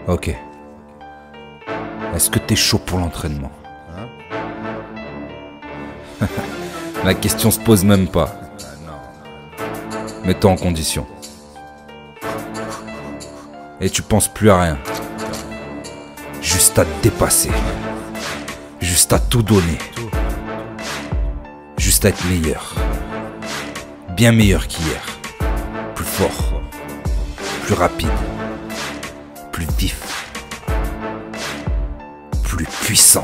Ok. Est-ce que t'es chaud pour l'entraînement? La question se pose même pas. Mets-toi en condition. Et tu penses plus à rien. Juste à te dépasser. Juste à tout donner. Juste à être meilleur. Bien meilleur qu'hier. Plus fort. Plus rapide. Plus vif. Plus puissant.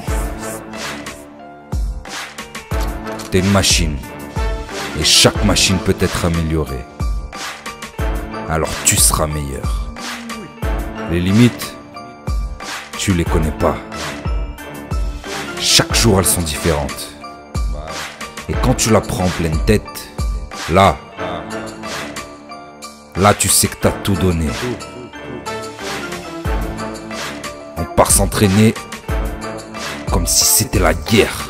T'es une machine. Et chaque machine peut être améliorée. Alors tu seras meilleur. Les limites, tu les connais pas. Chaque jour elles sont différentes. Et quand tu la prends en pleine tête, là tu sais que t'as tout donné. On part s'entraîner comme si c'était la guerre.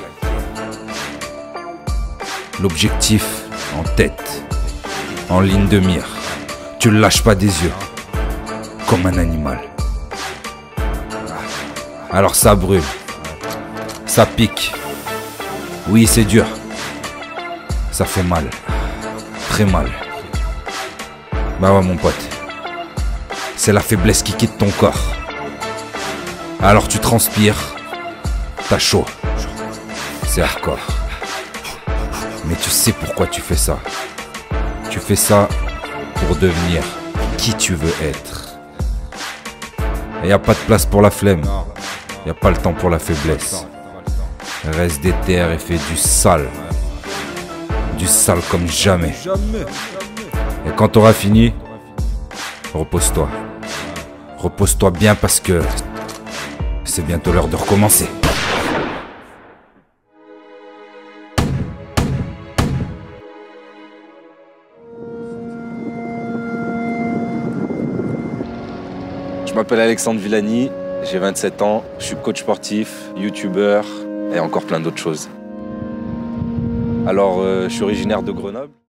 L'objectif en tête, en ligne de mire. Tu le lâches pas des yeux, comme un animal. Alors ça brûle, ça pique. Oui, c'est dur. Ça fait mal, très mal. Bah ouais mon pote, c'est la faiblesse qui quitte ton corps. Alors tu transpires, t'as chaud. C'est hardcore. Mais tu sais pourquoi tu fais ça. Tu fais ça pour devenir qui tu veux être. Et y a pas de place pour la flemme. Y a pas le temps pour la faiblesse. Reste déter et fais du sale. Du sale comme jamais. Et quand t'auras fini, repose-toi. Repose-toi bien parce que c'est bientôt l'heure de recommencer. Je m'appelle Alexandre Villani, j'ai 27 ans, je suis coach sportif, youtubeur et encore plein d'autres choses. Alors, je suis originaire de Grenoble.